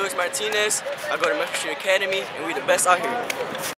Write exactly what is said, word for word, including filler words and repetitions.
is Martinez. I go to Mercury Academy, and we the best out here.